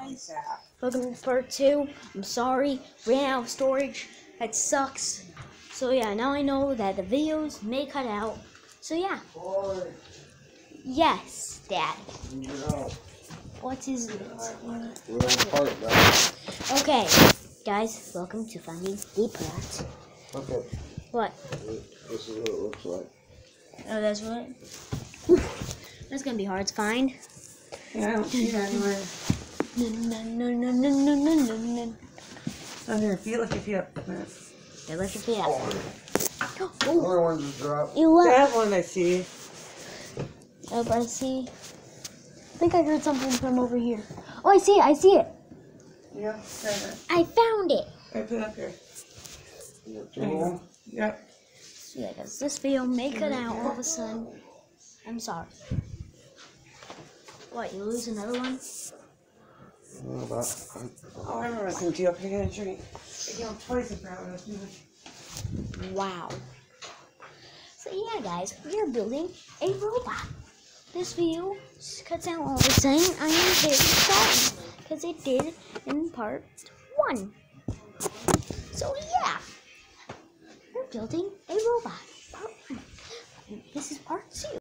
guys, Yeah. welcome to part 2. I'm sorry, ran out of storage. That sucks. So yeah, now I know that the videos may cut out. So yeah. Yes, Dad. What is it? We're on part, right? Okay, guys, welcome to Finding the Plot. Okay. What? This is what it looks like. Oh, that's what? That's gonna be hard to find. Yeah, I don't see that anywhere. No. Oh, here, feel it. Yeah, lift your feet up. Other one just dropped. You what? That one I see. Oh, I see. I think I heard something from over here. Oh, I see it. Yeah, right. I found it. I put it up here. You got two of them? Yep. So yeah, guys, this video may cut out all of a sudden. I'm sorry. What, you lose another one? Oh, I remember listening to you up here getting a drink. I came up twice in front of us. Wow. So yeah, guys, we are building a robot. This video cuts out all the same. I am very sorry because it did in part 1. So yeah, we're building a robot. Part 1. This is part 2.